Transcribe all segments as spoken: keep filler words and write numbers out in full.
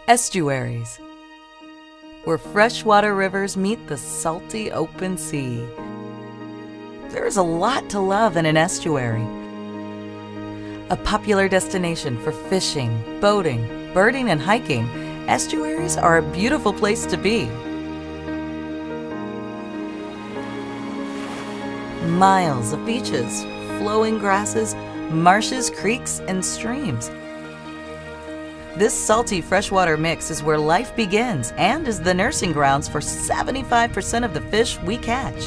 Estuaries, where freshwater rivers meet the salty open sea. There's a lot to love in an estuary. A popular destination for fishing, boating, birding, and hiking, estuaries are a beautiful place to be. Miles of beaches, flowing grasses, marshes, creeks, and streams. This salty freshwater mix is where life begins and is the nursing grounds for seventy-five percent of the fish we catch.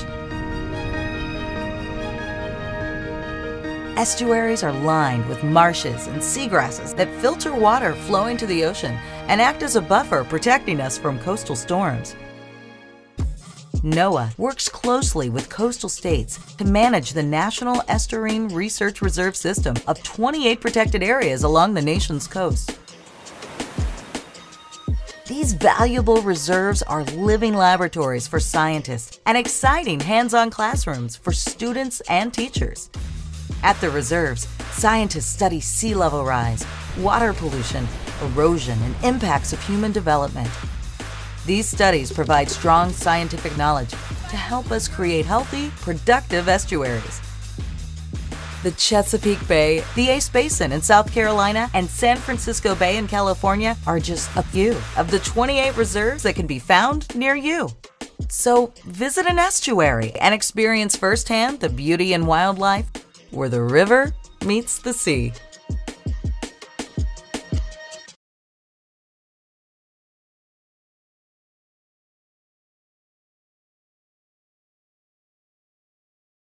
Estuaries are lined with marshes and seagrasses that filter water flowing to the ocean and act as a buffer protecting us from coastal storms. NOAA works closely with coastal states to manage the National Estuarine Research Reserve System of twenty-eight protected areas along the nation's coast. These valuable reserves are living laboratories for scientists and exciting hands-on classrooms for students and teachers. At the reserves, scientists study sea level rise, water pollution, erosion, and impacts of human development. These studies provide strong scientific knowledge to help us create healthy, productive estuaries. The Chesapeake Bay, the Ace Basin in South Carolina, and San Francisco Bay in California are just a few of the twenty-eight reserves that can be found near you. So visit an estuary and experience firsthand the beauty and wildlife where the river meets the sea.